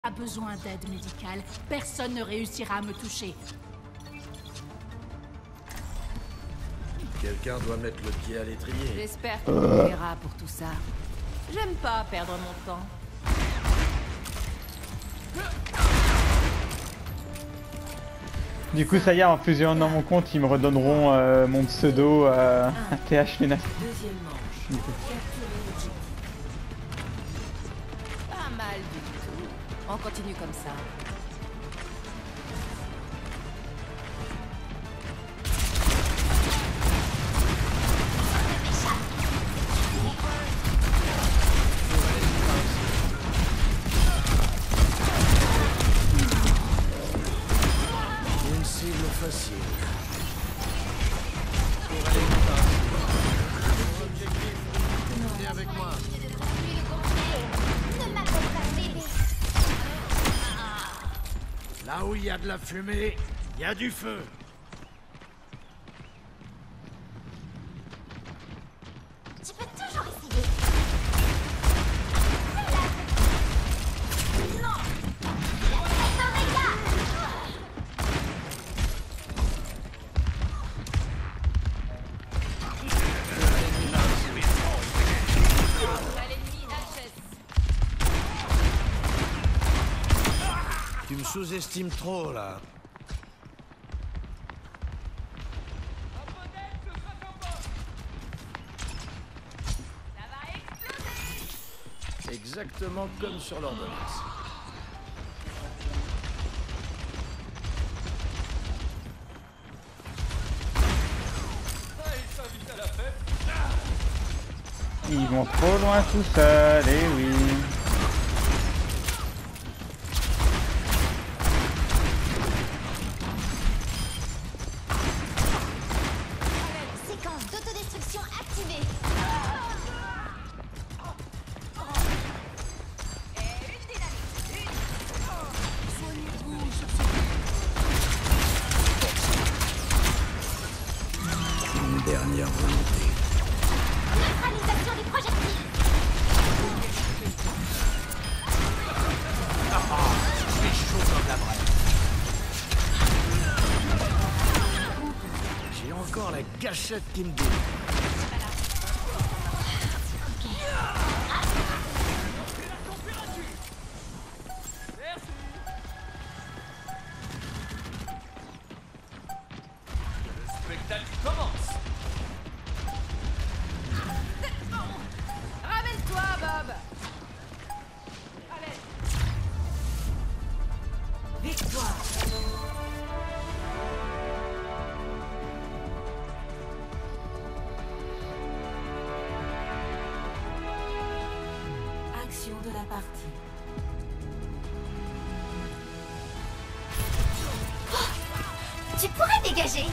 a besoin d'aide médicale. Personne ne réussira à me toucher. Quelqu'un doit mettre le pied à l'étrier. J'espère qu'on me verra pour tout ça. J'aime pas perdre mon temps. Du coup, ça y est, en fusionnant mon compte, ils me redonneront mon pseudo TH Luna. Deuxième manche. Pas mal du tout. On continue comme ça. Une cible facile. Venez avec moi. Là où il y a de la fumée, il y a du feu. Tu peux toujours essayer. Non. Tu me sous-estimes trop, là. Exactement comme sur l'ordonnance. Ils vont trop loin tout seuls, et oui. Séquence d'autodestruction activée. Une dernière volonté. Neutralisation des projectiles. Je suis chaud comme la braise. J'ai encore la gâchette qui me double. Ramène-toi, Bob. Victoire. Action de la partie. Tu pourrais dégager.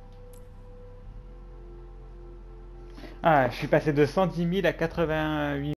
Ah, je suis passé de 110 000 à 88 000.